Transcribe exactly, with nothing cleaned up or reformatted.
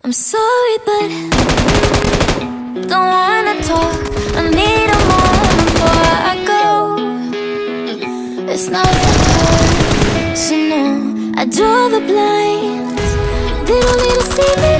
I'm sorry, but don't wanna talk. I need a moment before I go. It's nothing personal. I draw the blinds. They don't need to see me